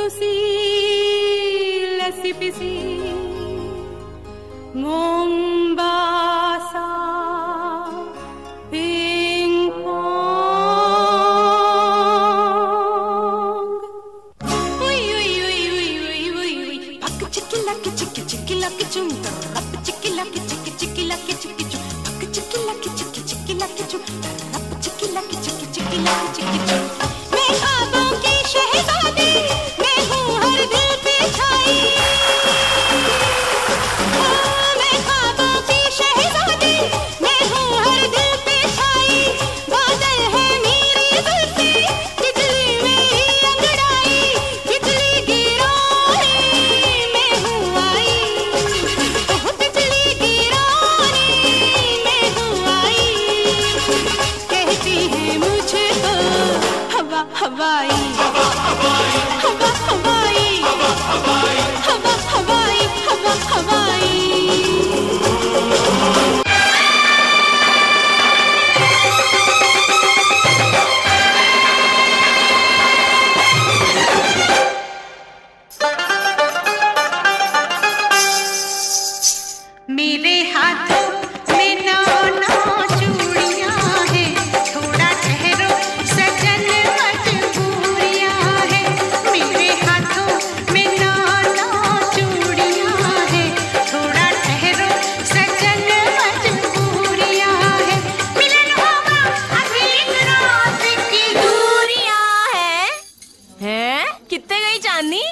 Lucy लसी पिसी Mombasa ping pong उई उई उई उई उई उई उई पक चिकी लकी चिकी चिकी लकी चुम रप चिकी लकी चिकी चिकी लकी चिकी चुम पक चिकी लकी चिकी चिकी लकी चुम रप चिकी लकी चिकी चिकी लकी चिकी चुम मैं ख्वाबों की शहजादी मैं हूँ हर दिल पे छाई मैं ख्वाबों की शहजादी मैं हूँ हर दिल पे छाई बादल है मेरी जुल्फे बिजली मेरी अंगड़ाई बिजली गिराने मैं हूँ आई बिजली गिराने मैं हूँ आई कहती है मुझे तो हवा हवाई हवा हवाई हवा हवाई हवा हवाई हवा हवाई हवा हवाई मेरे हाथों में नौ नौ चूड़ियां हैं थोड़ा ठहरो सजन मजबूरियां हैं मेरे हाथों में नौ नौ चूड़ियां हैं थोड़ा ठहरो सजन मजबूरियां हैं मिलन होगा अभी रात की दूरियां हैं कितने गई चांदनी